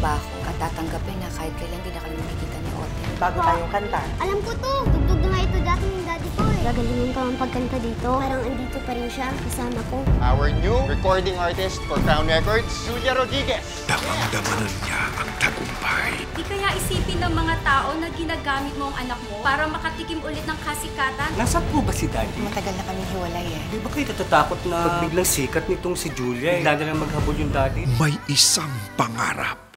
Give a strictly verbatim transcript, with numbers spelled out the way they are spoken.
trabaho at tatanggapin na kahit kailan hindi na kami makikita ni Ote. Bago tayong kanta. Alam ko to! Tugtog na nga ito dati ng daddy ko eh. Gagalingan ko ang pagkanta dito. Parang andito pa rin siya, kasama ko. Our new recording artist for Crown Records, Julia Rodriguez. Damang-damanan niya ang tagumpay. Di kaya isipin ng mga tao na ginagamit mo ang anak mo para makatikim ulit ng kasikatan? Nasaan po ba si Daddy? Matagal na kaming hiwalay eh. Di ba kayo natatakot na pag biglang sikat nitong si Julia, eh, bigla na lang maghabol yung Daddy? May isang pangarap.